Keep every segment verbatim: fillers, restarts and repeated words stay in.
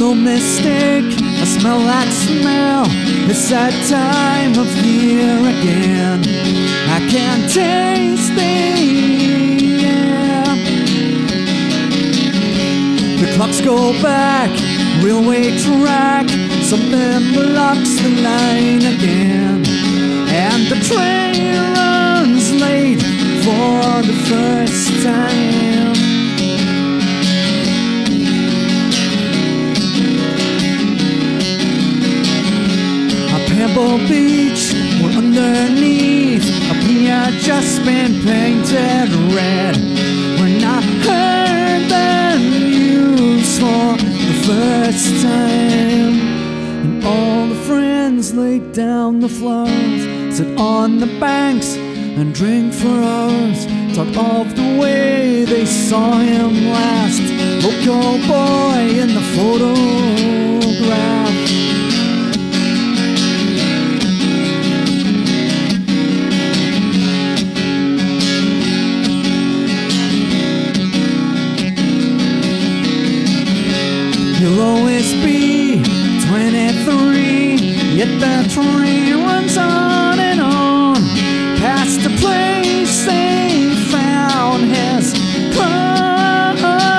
no mistake, I smell that smell. It's that time of year again. I can taste the air. The clocks go back, railway track. Something blocks the line again, and the train runs late for the first time. Pebble Beach, we're underneath a pier just been painted red. When I heard the news for the first time, and all the friends laid down the flowers, sit on the banks and drink for hours, talk of the way they saw him last, local boy in the photograph. He'll always be twenty-three, yet the train runs on and on, past the place they found his clothing,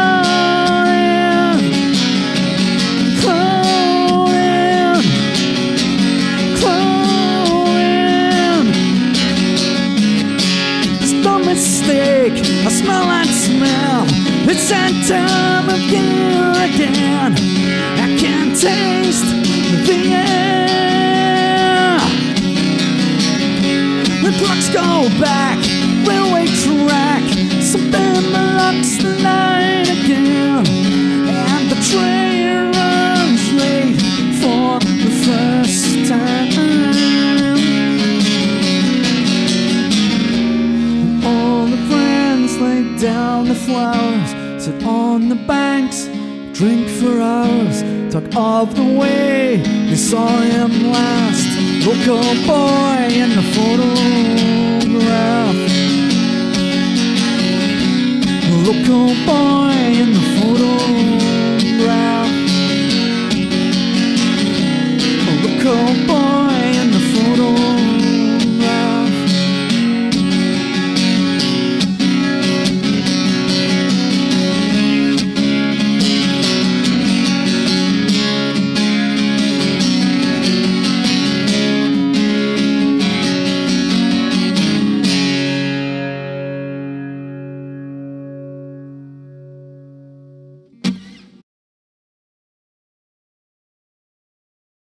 clothing, clothing. It's no mistake, I smell that smell. It's that time of year again. I can taste the air. The clocks go back, railway track. Something blocks the line again, and the train runs late for the first time. And all the friends lay down the flowers, sit on the banks, drink for hours, talk of the way they saw him last, local boy in the photograph, local boy in the photograph, local boy.